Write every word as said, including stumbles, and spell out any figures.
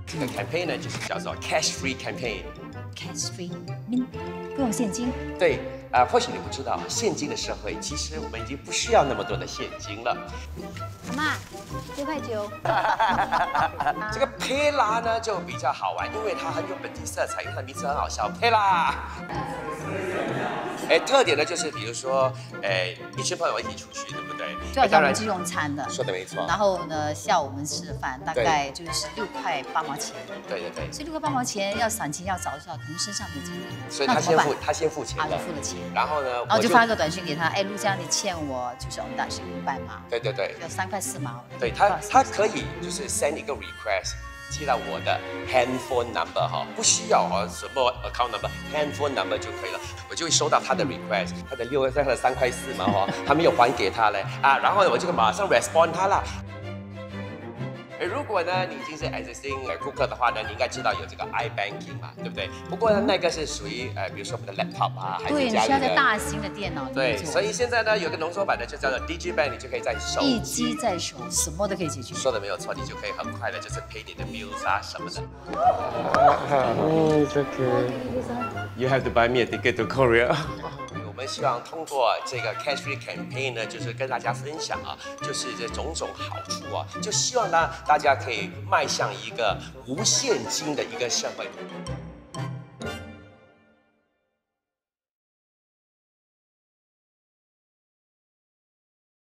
这个 campaign 呢，就是叫做 cash free campaign。 cash free， 不用现金。 对，呃，或许你不知道，现金的社会，其实我们已经不需要那么多的现金了。 阿妈，六块九。 这个佩拉呢就比较好玩，因为它很有本地色彩，因为它的名字很好笑，佩拉。哎，特点呢就是，比如说，哎，一群朋友一起出去，对不对？ 就好像我们去用餐的。 说的没错。 然后呢，下午我们吃饭，大概就是六块八毛钱。 对对对。 所以六块八毛钱要散钱要找一找，可能身上没钱。 所以他先付，他先付钱他就付了钱。 然后呢， 然后就发个短信给他，哎，陆江，你欠我就是我们大是五百毛。 对对对。 要三块四毛。 对他，他可以就是 send 一个 request。 寄到我的 handphone number 哈，不需要哦什么 account number，handphone number 就可以了。我就会收到他的 request， 他的六他的三块四嘛哈，还没有还给他嘞啊，然后呢我就马上 respond 他啦。如果呢你已经是 existing 顾客的话呢，你应该知道有这个 iBanking 嘛，对不对？不过呢那个是属于呃，比如说我们的 laptop 啊，还是对，你家里的。 需要在大型的电脑里对，所以现在呢有个浓缩版的就叫做 Digibank， 你就可以在手一机在手，什么都可以解决。 说的没有错，你就可以很快的就是 pay 你的 bills 啊什么的。 嗯 ，It's okay. You have to buy me a ticket to Korea. 我们希望通过这个 cash free campaign 呢，就是跟大家分享啊，就是这种种好处啊，就希望呢大家可以迈向一个无现金的一个社会。